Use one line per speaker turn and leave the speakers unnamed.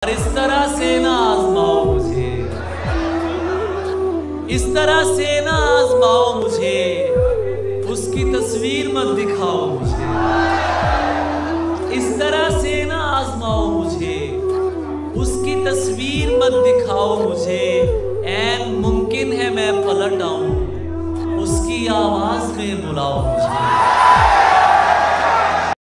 इस तरह से ना आजमाओ मुझे, इस तरह से ना आजमाओ मुझे, उसकी तस्वीर मत दिखाओ मुझे। इस तरह से ना आजमाओ मुझे, उसकी तस्वीर मत दिखाओ मुझे। ऐन मुमकिन है मैं पलट आऊं, उसकी आवाज में बुलाओ मुझे।